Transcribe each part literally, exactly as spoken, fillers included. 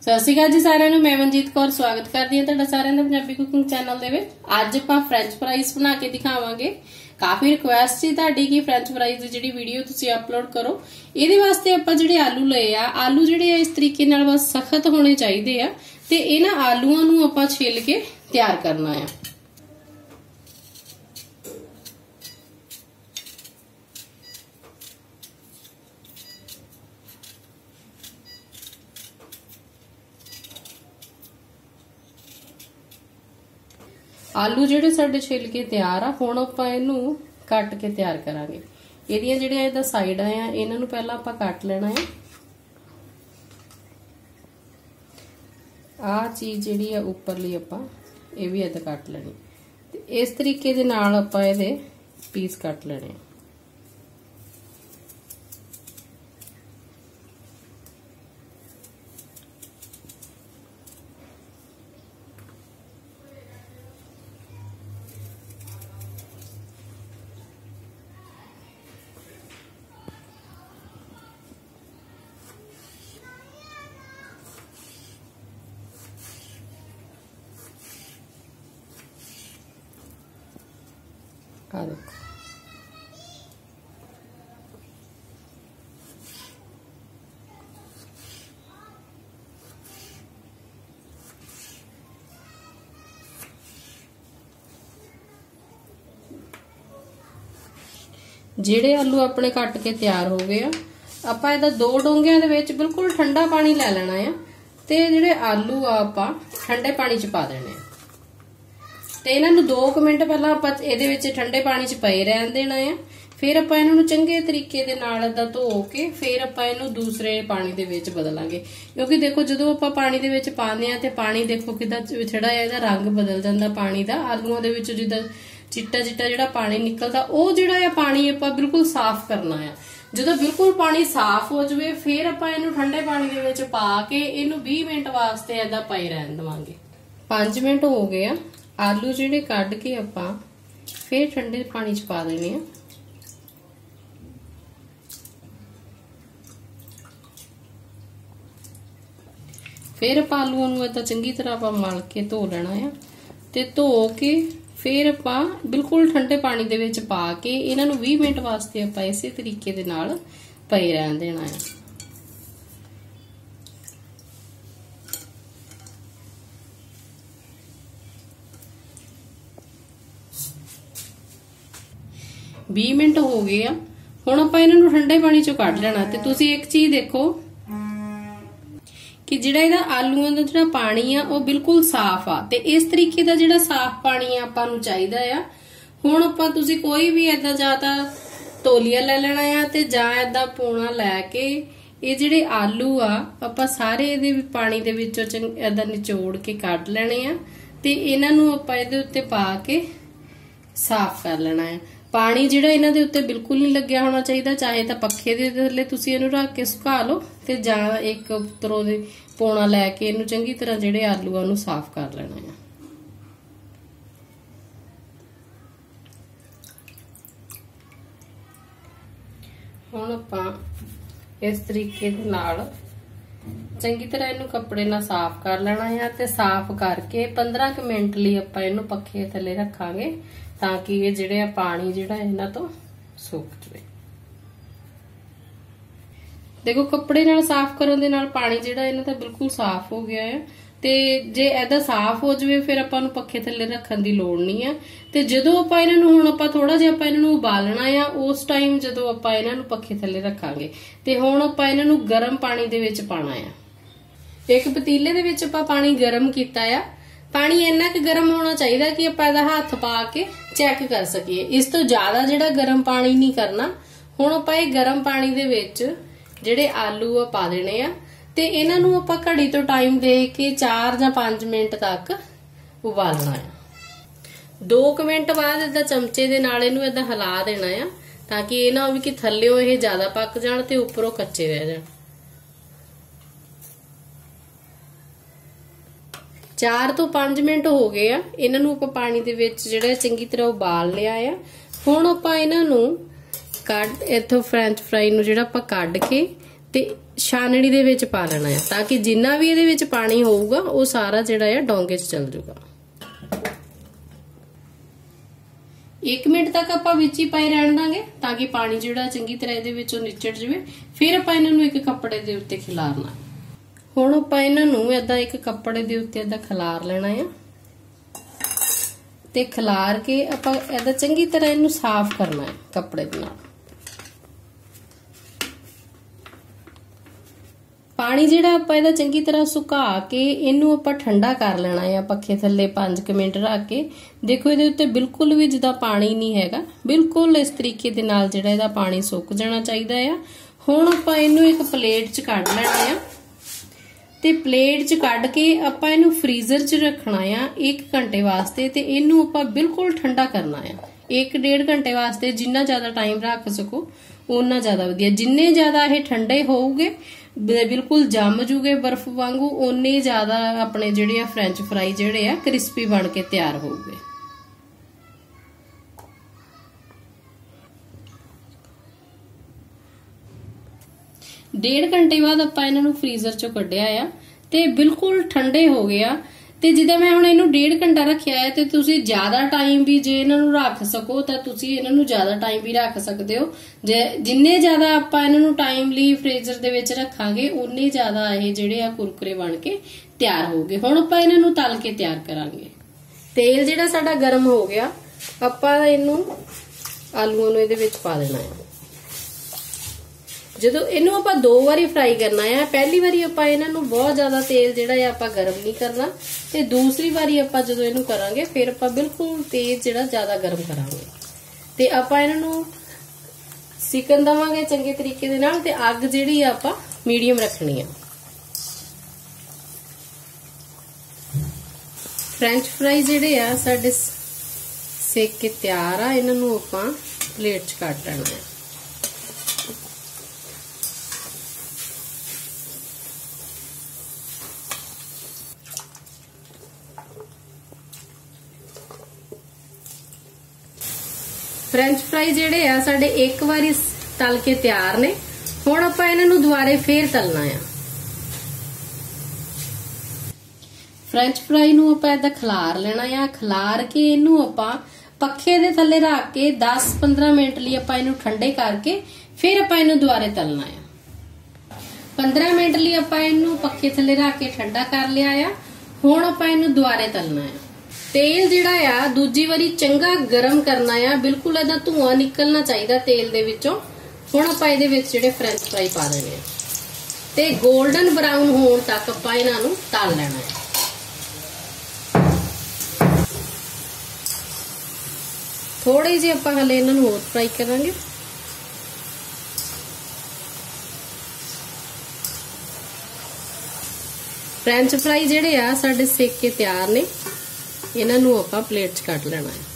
सत श्री अकाल जी सारिਆਂ ਨੂੰ। मैं मनजीत कौर स्वागत करती हूँ सारिਆਂ ਦਾ पंजाबी कुकिंग चैनल ਦੇ ਵਿੱਚ। ਅੱਜ ਆਪਾਂ ਫ੍ਰੈਂਚ ਫਰਾਈਜ਼ ਬਣਾ ਕੇ ਦਿਖਾਵਾਂਗੇ। काफी रिक्वेस्ट ਸੀ ਤੁਹਾਡੀ ਕਿ ਫ੍ਰੈਂਚ ਫਰਾਈਜ਼ ਦੀ ਜਿਹੜੀ ਵੀਡੀਓ ਤੁਸੀਂ ਅਪਲੋਡ ਕਰੋ। ਇਹਦੇ ਵਾਸਤੇ ਆਪਾਂ ਜਿਹੜੇ ਆਲੂ ਲਏ ਆ, ਆਲੂ ਜਿਹੜੇ ਆ ਇਸ ਤਰੀਕੇ ਨਾਲ ਬਸ ਸਖਤ ਹੋਣੇ ਚਾਹੀਦੇ ਆ ਤੇ ਇਹਨਾਂ ਆਲੂਆਂ ਨੂੰ ਆਪਾਂ ਛਿੱਲ ਕੇ ਤਿਆਰ ਕਰਨਾ ਆ। आलू ਜਿਹੜੇ ਸਾਡੇ ਛਿੱਲ ਕੇ ਤਿਆਰ ਆ, ਹੁਣ ਆਪਾਂ ਇਹਨੂੰ ਕੱਟ ਕੇ ਤਿਆਰ ਕਰਾਂਗੇ। ਇਹਦੀਆਂ ਜਿਹੜੀਆਂ ਇਹਦਾ ਸਾਈਡਾਂ ਆ ਇਹਨਾਂ ਨੂੰ ਪਹਿਲਾਂ ਆਪਾਂ ਕੱਟ ਲੈਣਾ ਹੈ। ਆਹ ਚੀਜ਼ ਜਿਹੜੀ ਆ ਉੱਪਰਲੀ ਆਪਾਂ ਇਹ ਵੀ ਇਹਦਾ ਕੱਟ ਲੈਣੀ ਤੇ ਇਸ ਤਰੀਕੇ ਦੇ ਨਾਲ ਆਪਾਂ ਇਹਦੇ ਪੀਸ ਕੱਟ ਲੈਣੇ ਆ। आ देखो ਜਿਹੜੇ ਆਲੂ ਆਪਣੇ ਕੱਟ ਕੇ ਤਿਆਰ ਹੋ ਗਏ ਆ, ਆਪਾਂ ਇਹਦਾ ਦੋ ਡੋਂਗਿਆਂ ਦੇ ਵਿੱਚ ਬਿਲਕੁਲ ਠੰਡਾ ਪਾਣੀ ਲੈ ਲੈਣਾ ਆ ਤੇ ਜਿਹੜੇ ਆਲੂ ਆ ਆਪਾਂ ਠੰਡੇ ਪਾਣੀ ਚ ਪਾ ਦੇਣੇ ਆ ਤੇ ਇਹਨਾਂ ਨੂੰ दो ਮਿੰਟ ਪਹਿਲਾਂ ਆਪਾਂ ਇਹਦੇ ਵਿੱਚ ਠੰਡੇ ਪਾਣੀ 'ਚ ਪਏ ਰਹਿਣ ਦੇਣਾ ਆ। ਫਿਰ ਆਪਾਂ ਇਹਨਾਂ ਨੂੰ ਚੰਗੇ ਤਰੀਕੇ ਦੇ ਨਾਲ ਇਦਾਂ ਧੋ ਕੇ ਫਿਰ ਆਪਾਂ ਇਹਨੂੰ ਦੂਸਰੇ ਪਾਣੀ ਦੇ ਵਿੱਚ ਬਦਲਾਂਗੇ। ਕਿਉਂਕਿ ਦੇਖੋ ਜਦੋਂ ਆਪਾਂ ਪਾਣੀ ਦੇ ਵਿੱਚ ਪਾਉਂਦੇ ਆ ਤੇ ਪਾਣੀ ਦੇਖੋ ਕਿਦਾਂ ਛੜਾ ਇਹਦਾ ਰੰਗ ਬਦਲ ਜਾਂਦਾ ਪਾਣੀ ਦਾ। ਆਲੂਆਂ ਦੇ ਵਿੱਚੋਂ ਜਿੱਦਾਂ ਚਿੱਟਾ ਚਿੱਟਾ ਜਿਹੜਾ ਪਾਣੀ ਨਿਕਲਦਾ ਉਹ ਜਿਹੜਾ ਆ ਪਾਣੀ ਆਪਾਂ ਬਿਲਕੁਲ ਸਾਫ਼ ਕਰਨਾ ਆ। ਜਦੋਂ ਬਿਲਕੁਲ ਪਾਣੀ ਸਾਫ਼ ਹੋ ਜਾਵੇ ਫਿਰ ਆਪਾਂ ਇਹਨੂੰ ਠੰਡੇ ਪਾਣੀ ਦੇ ਵਿੱਚ ਪਾ ਕੇ ਇਹਨੂੰ बीस ਮਿੰਟ ਵਾਸਤੇ ਇਦਾਂ ਪਏ ਰਹਿਣ ਦੇਵਾਂਗੇ। पाँच ਮਿੰਟ ਹੋ ਗਏ ਆ। आलू ਜਿਹੜੇ ਕੱਢ ਕੇ ਆਪਾਂ ਫੇਰ ਠੰਡੇ ਪਾਣੀ ਚ ਪਾ ਦੇਣੇ ਆ। ਫੇਰ ਆਪਾਂ ਆਲੂਆਂ ਨੂੰ ਇਦਾਂ ਚੰਗੀ ਤਰ੍ਹਾਂ ਆਪਾਂ ਮਲ ਕੇ ਧੋ ਲੈਣਾ ਆ ਤੇ ਧੋ ਕੇ ਫੇਰ ਆਪਾਂ ਬਿਲਕੁਲ ਠੰਡੇ ਪਾਣੀ ਦੇ ਵਿੱਚ ਪਾ ਕੇ ਇਹਨਾਂ ਨੂੰ बीस ਮਿੰਟ ਵਾਸਤੇ ਆਪਾਂ ਇਸੇ ਤਰੀਕੇ ਦੇ ਨਾਲ ਪਏ ਰਹਿਣ ਦੇਣਾ ਆ। बीस मिनट हो गए आ। हुण आपां इन्हां नूं ठंडे पानी चों कढ लेना ते तुसीं एक चीज देखो कि जिहड़ा इहदा आलूआं दा जिहड़ा पानी आ वो बिल्कुल साफ आ ते इस तरीके दा जिहड़ा साफ पानी आपां नूं चाहीदा आ। हुण आपां तुसीं कोई भी इदां जां तां तौलिया ले लेना आ ते जां इदां पूना लैके ये जिहड़े आलू आ आपां सारे इहदे पानी दे विचों इदां निचोड़ के कढ लेने आ ते इन्हां नूं आपां इहदे उत्ते पा के साफ कर लेना है। पानी जिहड़ा इन्हां दे उत्ते बिल्कुल नहीं लग्या होना चाहिए। चाहे तां पक्खे दे थल्ले तुसीं इहनूं रख के सुका लो ते जां एक तरह दे पौना लैके इहनूं चंगी तरह जिहड़े आलूआं नूं साफ कर लेना है। हुण आपां इस तरीके दे नाल चंगी तरह इहनूं कपड़े नाल साफ कर लेना है ते साफ करके पंद्रह मिनट लई आपां इहनूं पक्खे थल्ले रखांगे ताकि ये जिहड़े पानी जिहड़ा इन्हां तो सुक जाए। देखो कपड़े नाल साफ करन दे नाल पानी जिहड़ा इन्हां दा बिल्कुल साफ हो गया है ते जे इहदा साफ हो जावे फिर आपां नूं पक्खे थल्ले रखण दी लोड़ नहीं है। ते जदों आपां इन्हां नूं हुण आपां थोड़ा जिहा आपां इन्हां नूं उबालना आ उस टाइम जदों आपां इन्हां नूं पक्खे थल्ले रखांगे ते हुण आपां इन्हां नूं गरम पानी दे विच पाना आ। एक पतीले दे विच आपां पानी गरम कीता आ। पानी इन्ना कि गर्म होना चाहिए कि आपां इहदा हत्थ पा के चैक कर सकीए। इस तो ज्यादा जिहड़ा गर्म पानी नहीं करना। हुण आपां इह गर्म पानी दे विच जिहड़े आलू आ पा देने आ ते इन्हां नूं आपां घड़ी तो टाइम दे के चार जां पांच मिनट तक उबालना है। दो मिनट बाद इहदा चमचे दे नाल इहनूं इहदा हिला देना है ताकि इह ना होवे कि थल्लेओं इह ज्यादा पक जाण ते उपरों कच्चे रह जाण। चार तो पांच मिनट हो गए आ। इन्हां नूं आपां पानी दे विच जिहड़ा चंगी तरह उबाल लिया आ। हुण आपां इन्हां नूं कढ इत्थों फ्रेंच फ्राई नूं जिहड़ा आपां कढ के ਤੇ ਛਾਨਣੀ ਦੇ ਵਿੱਚ ਪਾ ਲੈਣਾ ਹੈ ਤਾਂ ਕਿ ਜਿੰਨਾ ਵੀ ਇਹਦੇ ਵਿੱਚ ਪਾਣੀ ਹੋਊਗਾ ਉਹ ਸਾਰਾ ਜਿਹੜਾ ਹੈ ਡੋਂਗੇ 'ਚ ਚਲ ਜਾਊਗਾ। एक मिनट तक ਆਪਾਂ ਵਿੱਚ ਹੀ ਪਾਈ ਰਹਿਣ ਦਾਂਗੇ ਤਾਂ ਕਿ ਪਾਣੀ ਜਿਹੜਾ ਚੰਗੀ ਤਰ੍ਹਾਂ ਇਹਦੇ ਵਿੱਚੋਂ ਨਿਚੜ ਜਾਵੇ। ਫਿਰ ਆਪਾਂ ਇਹਨਾਂ ਨੂੰ ਇੱਕ ਕੱਪੜੇ ਦੇ ਉੱਤੇ ਖਿਲਾਰਨਾ। ਹੁਣ ਆਪਾਂ ਇਹਨਾਂ ਨੂੰ ਏਦਾਂ ਇੱਕ ਕੱਪੜੇ ਦੇ ਉੱਤੇ ਏਦਾਂ ਖਿਲਾਰ ਲੈਣਾ ਆ ਤੇ ਖਿਲਾਰ ਕੇ ਆਪਾਂ ਏਦਾਂ ਚੰਗੀ ਤਰ੍ਹਾਂ ਇਹਨੂੰ ਸਾਫ਼ ਕਰਨਾ ਹੈ ਕੱਪੜੇ ਦੇ ਨਾਲ। पानी जिहड़ा आपां इहदा चंगी तरह सुका के इनू आपां ठंडा कर लेना है पखे थल्ले पांच मिनट रख के। देखो इहदे उत्ते बिल्कुल भी जिदा पानी नहीं हैगा, बिल्कुल इस तरीके दे नाल जिहड़ा इहदा पानी सुक जाना चाहिदा है। हुण आपां इनू एक प्लेट च कढ लेना है ते प्लेट च कढ के आपां इनू फ्रीजर च रखना है एक घंटे वास्ते ते इनू आपां बिल्कुल ठंडा करना है एक डेढ़ घंटे वास्ते। जिन्ना ज्यादा टाइम रख सको उन्ना ज्यादा वधिया। जिन्ने ज्यादा ये ठंडे होउगे बिल्कुल जम जूगे बर्फ वांगू उन्ने ज्यादा अपने जिहड़े फ्रेंच फ्राई जिहड़े आ क्रिस्पी बन के तैयार होउगे। डेढ़ घंटे बाद आपां इन्हां नूं फ्रीजर चों कढिया आ ते बिल्कुल ठंडे हो गया। ते जिद्दां मैं हुण इहनूं डेढ़ घंटा रखिया है ते तुसीं ज्यादा टाइम भी जे इन्हां नूं रख सको तां तुसीं इन्हां नूं ज्यादा टाइम भी रख सकदे हो। जे जिन्ने ज्यादा आपां इन्हां नूं टाइम लई फ्रीजर दे विच रखांगे उन्ने ज्यादा ये जिहड़े आ कुरकुरे बन के तैयार होगे। हुण आपां इन्हां नूं तल के तैयार करांगे। तेल जिहड़ा साडा गरम हो गया आपां इहनूं आलूआं नूं इहदे विच पा देना है। ਜਦੋਂ ਇਹਨੂੰ ਆਪਾਂ ਦੋ ਵਾਰੀ ਫਰਾਈ ਕਰਨਾ ਹੈ, ਪਹਿਲੀ ਵਾਰੀ ਆਪਾਂ ਇਹਨਾਂ ਨੂੰ ਬਹੁਤ ਜ਼ਿਆਦਾ ਤੇਲ ਜਿਹੜਾ ਹੈ ਆਪਾਂ ਗਰਮ ਨਹੀਂ ਕਰਨਾ ਤੇ ਦੂਸਰੀ ਵਾਰੀ ਆਪਾਂ ਜਦੋਂ ਇਹਨੂੰ ਕਰਾਂਗੇ ਫਿਰ ਆਪਾਂ ਬਿਲਕੁਲ ਤੇਜ਼ ਜਿਹੜਾ ਜ਼ਿਆਦਾ ਗਰਮ ਕਰਾਂਗੇ ਤੇ ਆਪਾਂ ਇਹਨਾਂ ਨੂੰ ਸਿਕਣ ਦਵਾਂਗੇ ਚੰਗੇ ਤਰੀਕੇ ਦੇ ਨਾਲ ਤੇ ਅੱਗ ਜਿਹੜੀ ਆਪਾਂ ਮੀਡੀਅਮ ਰੱਖਣੀ ਹੈ। ਫ੍ਰੈਂਚ ਫਰਾਈ ਜਿਹੜੇ ਆ ਸਾਡੇ ਸੇਕ ਕੇ ਤਿਆਰ ਆ। ਇਹਨਾਂ ਨੂੰ ਆਪਾਂ ਪਲੇਟ 'ਚ ਕੱਢ ਲੈਣਾ ਹੈ। फ्रेंच फ्राई जिहड़े आ साडे एक बारी तल के तैयार ने। हुण आपां इन्हां नूं दुबारे फेर तलना है। फ्रेंच फ्राई नूं आपां इदां खिलार लेना है। खिलार के इनू आपां पखे दे थल्ले रख के दस पंद्रह मिनट लई आपां इनू ठंडे करके फिर आपां इनू दुबारे तलना है। पंद्रह मिनट लई आपां इनू पखे थल्ले रख के ठंडा कर लिया है। हुण आपां इनू दुबारे तलना है। तेल जिहड़ा आ दूजी वारी चंगा गरम करना है, बिल्कुल इहदा धुआं निकलना चाहिए तेल दे विचों। हुण आपां इहदे विच जिहड़े फ्रेंच फ्राई पा देने आ ते गोल्डन ब्राउन होण तक आपां इन्हां नूं तल लेना है। थोड़े जिहे आपां हले इन्हां नूं होर फ्राई करांगे। फ्रेंच फ्राई जिहड़े आ साडे सेक के तैयार ने। इन्हां नूं आपां प्लेट 'ਚ ਕੱਢ ਲੈਣਾ है।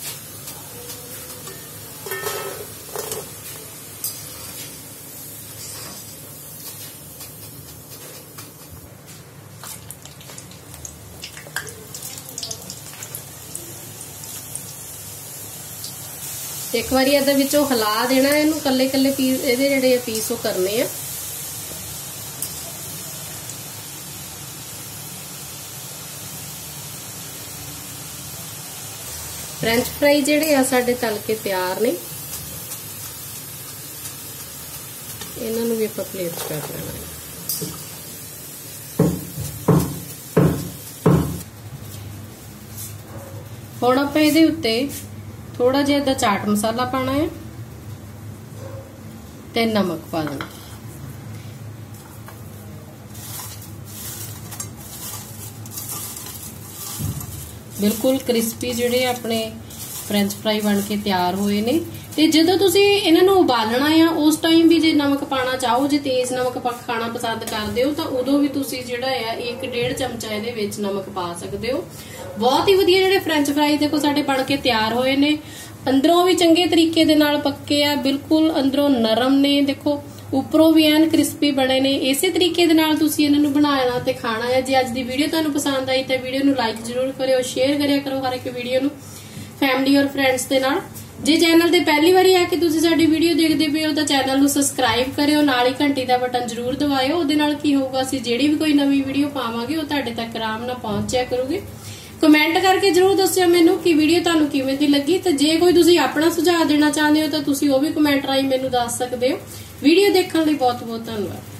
एक बारी ਇਹਦੇ ਵਿੱਚੋਂ ਹਿਲਾ ਦੇਣਾ है। ਇਹਨੂੰ ਕੱਲੇ ਕੱਲੇ ਪੀਸ ਇਹਦੇ ਜਿਹੜੇ ਪੀਸ ਉਹ ਕਰਨੇ ਆ। फ्रेंच फ्राई जिहड़े आ साडे तल के तैयार ने। इन्हां नूं भी आपां प्लेट 'ਚ कर लेना है। हुण आपां इहदे उत्ते थोड़ा जिहा इहदा चाट मसाला पाना है ते नमक पा देना। बिल्कुल क्रिस्पी जिहड़े अपने फ्रेंच फ्राई बन के तैयार होए ने। ते जदों तुसीं इन्हां नूं उबालना आ उस टाइम भी जे नमक पाना चाहो, जे तेज नमक खाना पसंद करदे हो तां उदों भी तुसीं जिहड़ा आ एक डेढ़ चमचा इहदे विच नमक पा सकदे हो। बहुत ही वधिया जिहड़े फ्रेंच फ्राई देखो साडे बन के तैयार होए ने। अंदरों भी चंगे तरीके दे नाल पक्के आ, बिल्कुल अंदरों नरम ने। देखो उपरों भी एन क्रिस्पी बने ने। इसे तरीके दे नाल तुसीं इन्हां नूं बनाना ते खाना है। जे अज दी वीडियो तुहानूं पसंद आई तो वीडियो नूं लाइक जरूर करियो, शेयर करिया करो हर एक वीडियो नूं फैमिली और फ्रेंड्स दे नाल। ਜੇ ਚੈਨਲ ਤੇ ਪਹਿਲੀ ਵਾਰੀ ਆ ਕੇ ਤੁਸੀਂ ਸਾਡੀ ਵੀਡੀਓ ਦੇਖਦੇ ਪਏ ਹੋ ਤਾਂ ਚੈਨਲ ਨੂੰ ਸਬਸਕ੍ਰਾਈਬ ਕਰਿਓ, ਨਾਲ ਹੀ ਘੰਟੀ ਦਾ ਬਟਨ ਜ਼ਰੂਰ ਦਬਾਇਓ। ਉਹਦੇ ਨਾਲ ਕੀ ਹੋਊਗਾ, ਅਸੀਂ ਜਿਹੜੀ ਵੀ ਕੋਈ ਨਵੀਂ ਵੀਡੀਓ ਪਾਵਾਂਗੇ ਉਹ ਤੁਹਾਡੇ ਤੱਕ ਆਰਾਮ ਨਾਲ ਪਹੁੰਚਿਆ ਕਰੂਗੀ। ਕਮੈਂਟ ਕਰਕੇ ਜ਼ਰੂਰ ਦੱਸਿਓ ਮੈਨੂੰ ਕਿ ਵੀਡੀਓ ਤੁਹਾਨੂੰ ਕਿਵੇਂ ਦੀ ਲੱਗੀ, ਤੇ ਜੇ ਕੋਈ ਤੁਸੀਂ ਆਪਣਾ ਸੁਝਾਅ ਦੇਣਾ ਚਾਹੁੰਦੇ ਹੋ ਤਾਂ ਤੁਸੀਂ ਉਹ ਵੀ ਕਮੈਂਟ ਰਾਹੀਂ ਮੈਨੂੰ ਦੱਸ ਸਕਦੇ ਹੋ। ਵੀਡੀਓ ਦੇਖਣ ਲਈ ਬਹੁਤ ਬਹੁਤ ਧੰਨਵਾਦ।